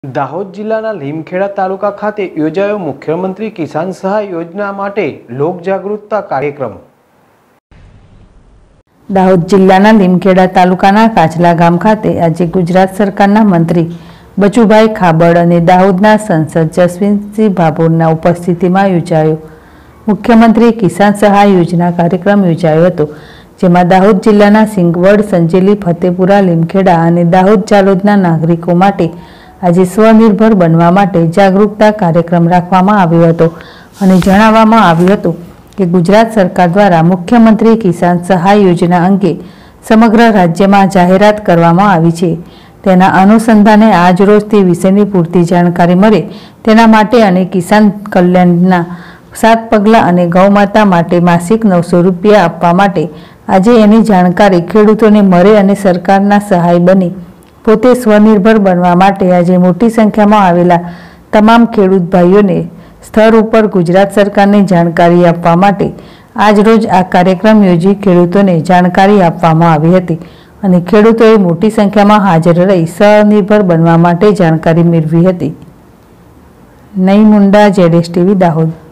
દાહોદ જિલ્લાના લીમખેડા તાલુકા ખાતે યોજાયો મુખ્યમંત્રી કિસાન સહાય યોજના માટે લોકજાગૃતતા કાર્યક્રમ। દાહોદ જિલ્લાના લીમખેડા તાલુકાના કાચલા ગામ ખાતે આજે ગુજરાત સરકારના મંત્રી બચુભાઈ ખાબડ અને દાહોદના સંસદ જસવંતસિંહ ભાભોરના ઉપસ્થિતિમાં યોજાયો મુખ્યમંત્રી કિસાન સહાય યોજના કાર્યક્રમ યોજાયો હતો, જેમાં દાહોદ જિલ્લાના સિંગવડ, સંજેલી, ફતેપુરા, લીમખેડા અને દાહોદ જાલોદના નાગરિકો માટે આજે સ્વનિર્ભર બનવા માટે જાગૃતતા કાર્યક્રમ રાખવામાં આવ્યો હતો અને જણાવવામાં આવ્યું હતું કે ગુજરાત સરકાર દ્વારા મુખ્યમંત્રી કિસાન સહાય યોજના અંગે સમગ્ર રાજ્યમાં જાહેરાત કરવામાં આવી છે। તેના અનુસંધાને આજ રોજ તે વિશેની પૂરતી જાણકારી મળે તેના માટે અને કિસાન કલ્યાણના 7 પગલાં અને ગૌમાતા માટે માસિક 900 રૂપિયા આપવા માટે આજે એની જાણકારી ખેડૂતોને મળે અને સરકારના સહાય બની પોતે સ્વનિર્ભર બનવા માટે આજે મોટી સંખ્યામાં આવેલા તમામ ખેડૂત ભાઈઓને સ્થળ ઉપર ગુજરાત સરકારની જાણકારી આપવા માટે આજ રોજ આ કાર્યક્રમ યોજી ખેડૂતોને જાણકારી આપવામાં આવી હતી અને ખેડૂતોએ મોટી સંખ્યામાં હાજર રહી સ્વનિર્ભર બનવા માટે જાણકારી મેળવી હતી। નઈ મુંડા, ZSTV, દાહોદ।